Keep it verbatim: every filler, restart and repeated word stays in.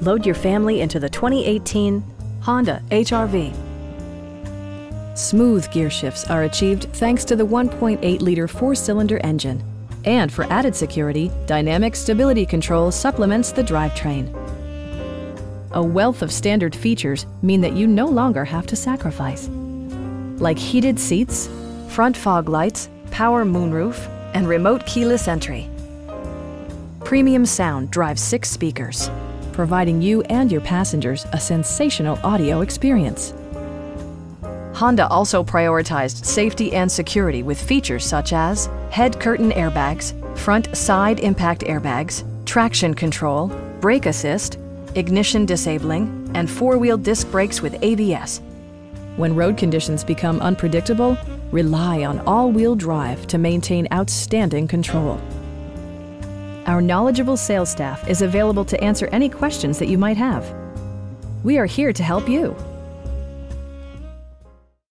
Load your family into the twenty eighteen Honda H R V. Smooth gear shifts are achieved thanks to the one point eight liter four-cylinder engine. And for added security, dynamic stability control supplements the drivetrain. A wealth of standard features mean that you no longer have to sacrifice, like heated seats, front fog lights, power moonroof, and remote keyless entry. Premium sound drives six speakers, providing you and your passengers a sensational audio experience. Honda also prioritized safety and security with features such as head curtain airbags, front side impact airbags, traction control, brake assist, ignition disabling, and four-wheel disc brakes with A B S. When road conditions become unpredictable, rely on all-wheel drive to maintain outstanding control. Our knowledgeable sales staff is available to answer any questions that you might have. We are here to help you.